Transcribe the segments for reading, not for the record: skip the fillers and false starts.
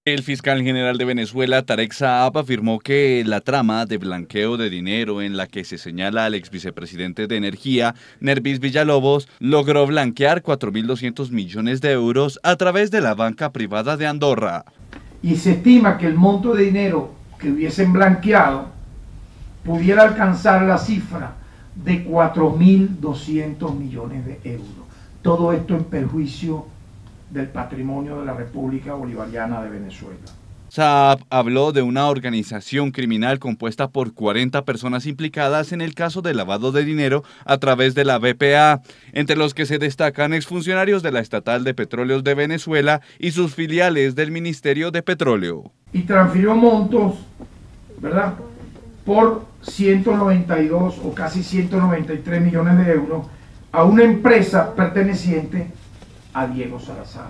El fiscal general de Venezuela, Tarek Saab, afirmó que la trama de blanqueo de dinero en la que se señala al exvicepresidente de Energía, Nervis Villalobos, logró blanquear 4.200 millones de euros a través de la banca privada de Andorra. Y se estima que el monto de dinero que hubiesen blanqueado pudiera alcanzar la cifra de 4.200 millones de euros. Todo esto en perjuicio del patrimonio de la República Bolivariana de Venezuela. Saab habló de una organización criminal compuesta por 40 personas implicadas en el caso de lavado de dinero a través de la BPA, entre los que se destacan exfuncionarios de la Estatal de Petróleos de Venezuela y sus filiales del Ministerio de Petróleo. Y transfirió montos, ¿verdad?, por 192 o casi 193 millones de euros a una empresa perteneciente a Diego Salazar.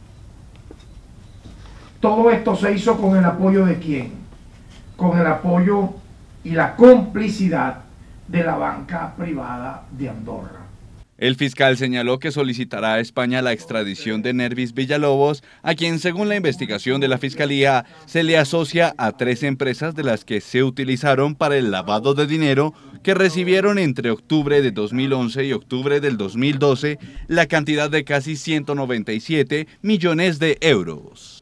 Todo esto se hizo con el apoyo de ¿quién? Con el apoyo y la complicidad de la banca privada de Andorra. El fiscal señaló que solicitará a España la extradición de Nervis Villalobos, a quien, según la investigación de la Fiscalía, se le asocia a 3 empresas de las que se utilizaron para el lavado de dinero que recibieron entre octubre de 2011 y octubre del 2012 la cantidad de casi 197 millones de euros.